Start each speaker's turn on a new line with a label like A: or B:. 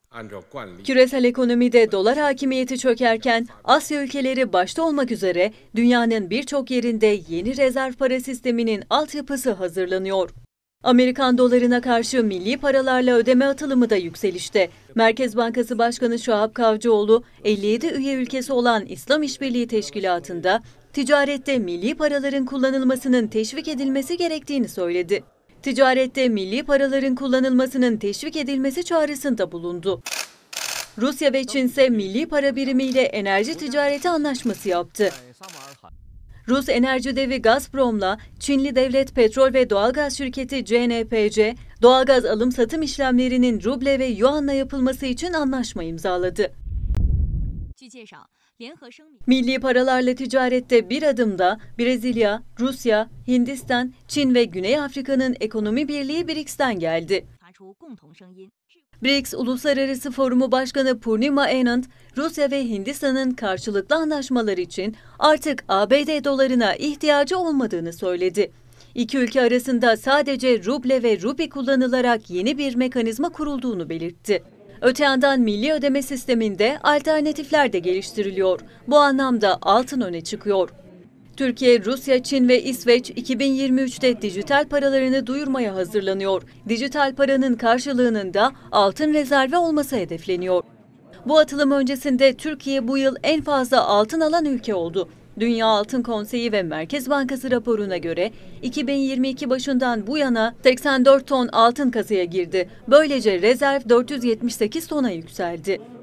A: Küresel ekonomide dolar hakimiyeti çökerken Asya ülkeleri başta olmak üzere dünyanın birçok yerinde yeni rezerv para sisteminin altyapısı hazırlanıyor. Amerikan dolarına karşı milli paralarla ödeme atılımı da yükselişte. Merkez Bankası Başkanı Şahap Kavcıoğlu, 57 üye ülkesi olan İslam İşbirliği Teşkilatı'nda ticarette milli paraların kullanılmasının teşvik edilmesi gerektiğini söyledi. Ticarette milli paraların kullanılmasının teşvik edilmesi çağrısında bulundu. Rusya ve Çin ise milli para birimiyle enerji ticareti anlaşması yaptı. Rus enerji devi Gazprom'la Çinli devlet petrol ve doğalgaz şirketi CNPC, doğalgaz alım-satım işlemlerinin ruble ve yuanla yapılması için anlaşma imzaladı. Milli paralarla ticarette bir adımda Brezilya, Rusya, Hindistan, Çin ve Güney Afrika'nın ekonomi birliği BRICS'ten geldi. BRICS Uluslararası Forumu Başkanı Purnima Anand, Rusya ve Hindistan'ın karşılıklı anlaşmalar için artık ABD dolarına ihtiyacı olmadığını söyledi. İki ülke arasında sadece ruble ve rupi kullanılarak yeni bir mekanizma kurulduğunu belirtti. Öte yandan milli ödeme sisteminde alternatifler de geliştiriliyor. Bu anlamda altın öne çıkıyor. Türkiye, Rusya, Çin ve İsveç 2023'te dijital paralarını duyurmaya hazırlanıyor. Dijital paranın karşılığının da altın rezervi olması hedefleniyor. Bu atılım öncesinde Türkiye bu yıl en fazla altın alan ülke oldu. Dünya Altın Konseyi ve Merkez Bankası raporuna göre 2022 başından bu yana 84 ton altın kasaya girdi. Böylece rezerv 478 tona yükseldi.